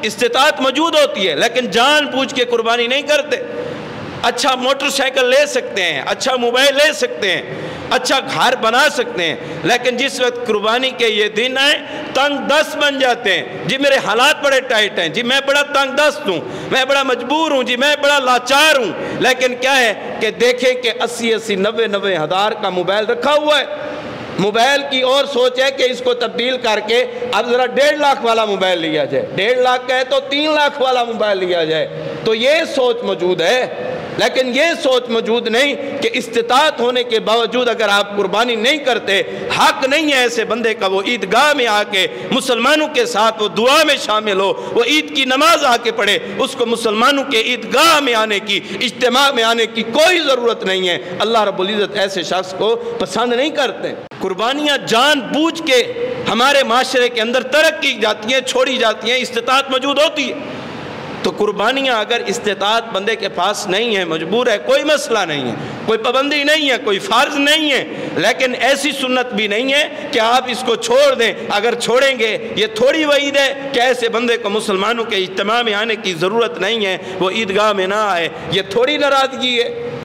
استطاعت موجود ہوتی ہے لیکن جان بوجھ کے قربانی نہیں کرتے۔ اچھا موٹر سائیکل لے سکتے ہیں، اچھا موبائل لے سکتے ہیں، اچھا گھر بنا سکتے ہیں، لیکن جس وقت قربانی کے یہ دن آئے تنگ دست بن جاتے ہیں۔ جی میرے حالات بڑے ٹائٹ ہیں، جی میں بڑا تنگ دست ہوں، میں بڑا مجبور ہوں، جی میں بڑا لاچار ہوں، لیکن کیا ہے کہ دیکھیں کہ 80 90 ہزار کا موبائل رکھا ہوا ہے۔ موبائل کی اور سوچ ہے کہ اس کو تبدیل کر کے اب ذرا 1.5 لاکھ والا موبائل لیا جائے، 1.5 لاکھ کا ہے تو 3 لاکھ والا موبائل لیا جائے۔ تو یہ سوچ موجود ہے، لیکن یہ سوچ موجود نہیں کہ استطاعت ہونے کے باوجود اگر آپ قربانی نہیں کرتے، حق نہیں ہے ایسے بندے کا وہ عیدگاہ میں آ کے مسلمانوں کے ساتھ وہ دعا میں شامل ہو، وہ عید کی نماز آ کے پڑھے۔ اس کو مسلمانوں کے عیدگاہ میں آنے کی، اجتماع میں آنے کی کوئی ضرورت نہیں ہے۔ اللہ رب العزت ایسے شخص کو پسند نہیں کرتے۔ قربانیاں جان بوجھ کے ہمارے معاشرے کے اندر ترک کی جاتی ہیں، چھوڑی جاتی ہیں، استطاعت موجود ہوتی ہے۔ تو قربانیاں اگر استطاعت بندے کے پاس نہیں ہے، مجبور ہے، کوئی مسئلہ نہیں ہے، کوئی پابندی نہیں ہے، کوئی فرض نہیں ہے، لیکن ایسی سنت بھی نہیں ہے کہ آپ اس کو چھوڑ دیں۔ اگر چھوڑیں گے یہ تھوڑی وعید ہے کہ ایسے بندے کو مسلمانوں کے اجتماع میں آنے کی ضرورت نہیں ہے، وہ عیدگاہ میں نہ آئے، یہ تھوڑی ناراضگی ہے۔